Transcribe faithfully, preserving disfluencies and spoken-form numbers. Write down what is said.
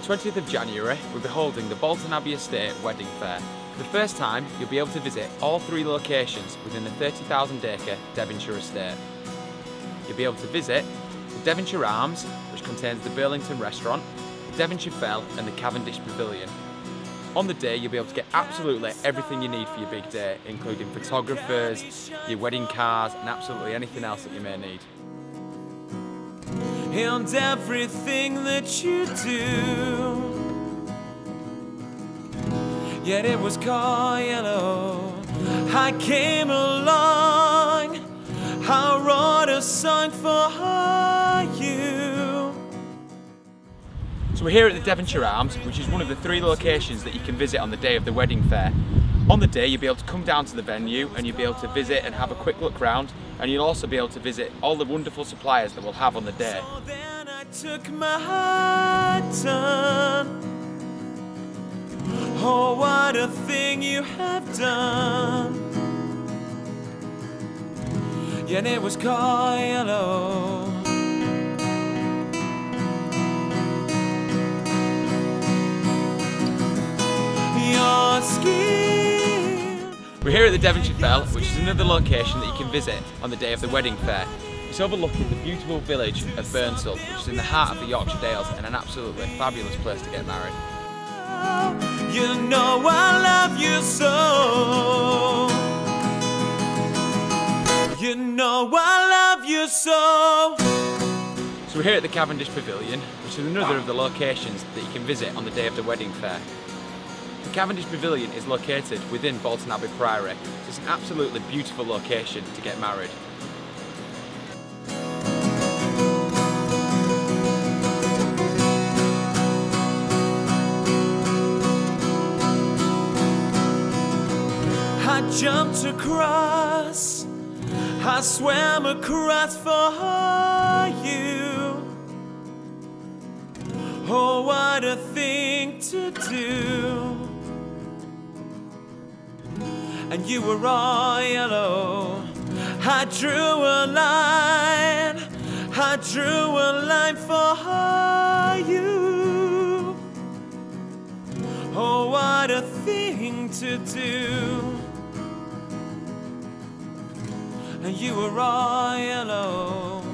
the twentieth of January, we'll be holding the Bolton Abbey Estate Wedding Fair. For the first time, you'll be able to visit all three locations within the thirty thousand acre Devonshire estate. You'll be able to visit the Devonshire Arms, which contains the Burlington Restaurant, the Devonshire Fell and the Cavendish Pavilion. On the day, you'll be able to get absolutely everything you need for your big day, including photographers, your wedding cars, and absolutely anything else that you may need. And everything that you do, yet it was called yellow. I came along, I wrote a song for you. So we're here at the Devonshire Arms, which is one of the three locations that you can visit on the day of the wedding fair. On the day, you'll be able to come down to the venue and you'll be able to visit and have a quick look round, and you'll also be able to visit all the wonderful suppliers that we'll have on the day. So then I took my heart on. Oh, what a thing you have done. Yet it was called yellow. Your skin. We're here at the Devonshire Fell, which is another location that you can visit on the day of the wedding fair. It's overlooking the beautiful village of Burnsall, which is in the heart of the Yorkshire Dales and an absolutely fabulous place to get married. You know I love you so. You know I love you so. So we're here at the Cavendish Pavilion, which is another of the locations that you can visit on the day of the wedding fair. The Cavendish Pavilion is located within Bolton Abbey Priory, so it's an absolutely beautiful location to get married. I jumped across, I swam across for you. Oh, what a thing to do. And you were all yellow. I drew a line, I drew a line for you. Oh, what a thing to do. And you were all yellow.